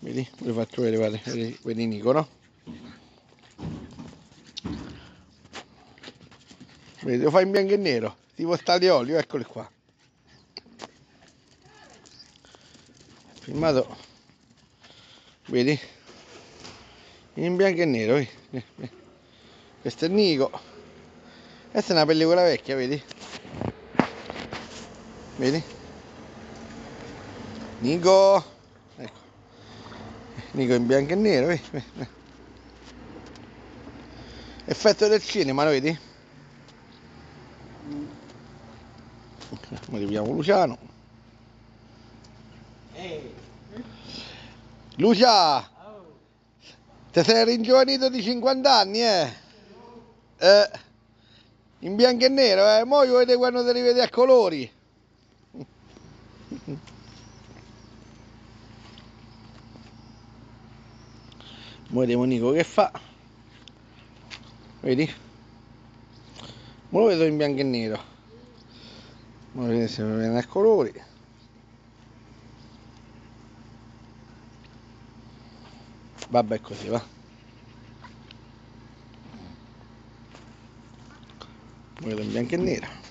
Vedi? Vi faccio vedere, vedi Nico, no? Vedi, lo fai in bianco e nero, tipo sta di olio, eccoli qua. Filmato, vedi? In bianco e nero, vedi? Questo è Nico. Questa è una pellicola vecchia, vedi? Vedi? Nico! Ecco. Nico in bianco e nero, vedi? Effetto del cinema, lo vedi? Arriviamo Luciano. Lucia! Ti sei ringiovanito di 50 anni, in bianco e nero, mo' io vedo quando ti rivedi a colori. Mo' vediamo Nico che fa. Vedi? Mo' lo vedo in bianco e nero. Mo' vediamo se mi viene a colori. Vabbè, così va. Mo' vedo in bianco e nero.